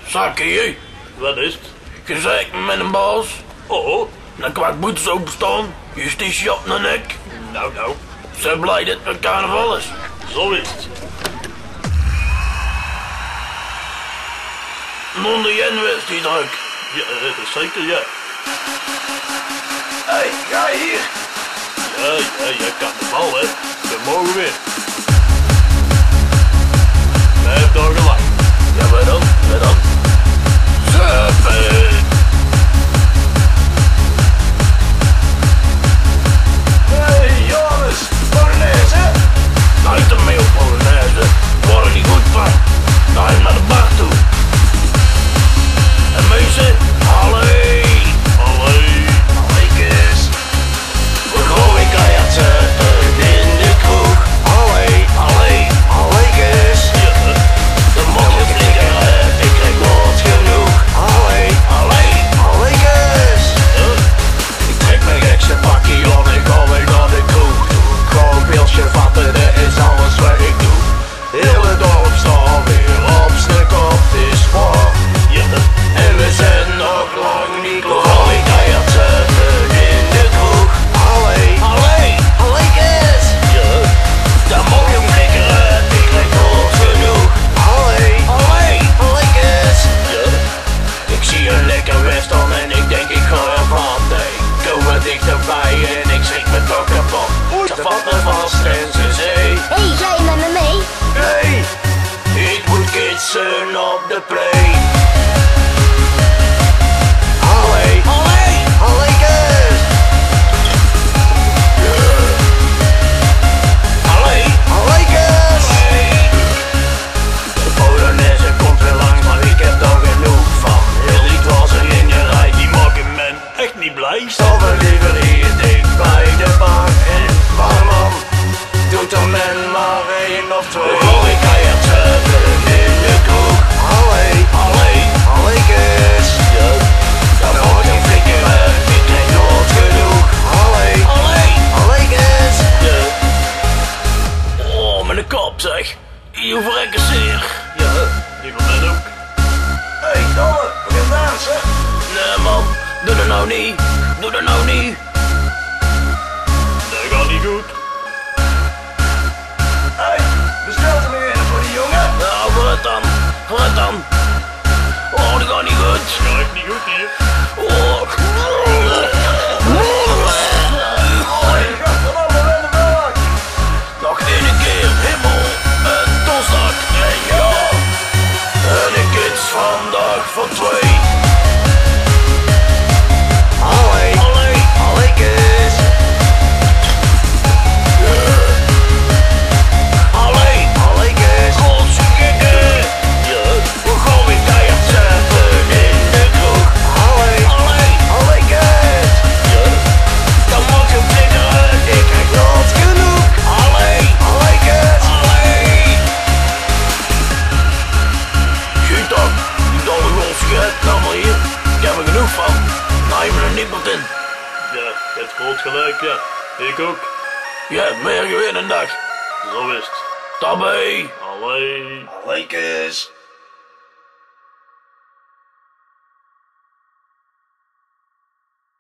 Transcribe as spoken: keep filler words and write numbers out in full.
Zakkie, Wat is het? gezegd met een baas. Oh, Dan kwam boetes openstaan, justitie op naar nek. nou nou, Ze blij dat het carnaval is. zo is het. Onder Jen was die druk. Ja, dat is zeker, ja. Hé, hey, ga hier. Ja, ja, jij kan de bal, hè. We mogen weer. Blijf toch gelijk. Ja, waar dan? Waar dan? Zuppen. Hey, jongens, Polonaise. Niet ermee op Polonaise. We worden niet goed van. Ga je naar de bar toe. En mensen, allee. Allee. Alleekes. We gooien keihard zuppen in de kroeg. Allee, allee, alleekes. Ja, Dan mag je flikkeren, ik krijg nooit genoeg. Allee, allee, alleekes. ja. Ik trek mijn gekse pakje aan en ga weer naar de kroeg. Ga een pilsje vatten, dat is alles wat ik doe. Hele dorp staat weer op z'n kop, het is waar. Ja, En we zijn nog lang niet klaar. We gooien keihard zuppen in de kroeg. Allee, allee, alleekes. ja. Dan mag je flikkeren, ik krijg nooit genoeg. Allee, allee, alleekes. Ja. Ik zie een lekker western en ik denk ik ga ervan. Nee, kom wat dichterbij en ik schrik me toch kapot. Ze vat me vast en ze zei: Hé, hey, ga je met me mee? nee, ik moet kitsen op de play. Allee, allee, alleekes. Allee, alleekes. De Polonaise komt weer langs, maar ik heb daar genoeg van. Heel die dwazen in je rij, die maken men Echt niet blij. stappen liever hier dicht bij de bar. En barman, doet er men maar één of twee. Gooi keihard zuppen in de kroeg. Allee, allee, alleekes. Ja. Dan mag je flikkeren, ik krijg nooit genoeg. Allee, allee, alleekes. Ja. Oh, mijn kop zeg. Hier verrekken zeer. Ja, die van mij ook. Hé, hey, Dolle, we gaan dansen. Nee man, doe dat nou niet. Doe dat nou niet. Dat gaat niet goed. Hé, hey, bestelt er weer een voor die jongen? Nou, wat dan? Wat dan? Oh, dat gaat niet goed. Dat gaat echt niet goed hier. Oh. Nog één keer hemel en donderdag en ja. En ik is vandaag voor twee. Allee, allee, alleekes. Allee, alleekes. Godse kikker. Ja. We gooien keihard zuppen in de kroeg. Allee, allee, alleekes. Ja. Dan mag je flikkeren, ik krijg nooit genoeg. Allee, alleekes. Allee. Schiet op, die dolle gonskiet, nou maar hier. Ik heb er genoeg van. Nou, je me er niemand in. Ja, je hebt groot gelijk, ja. Ik ook. Je hebt meer gewin een dag. Zo is het. Daarbij. Allee. Alleekes.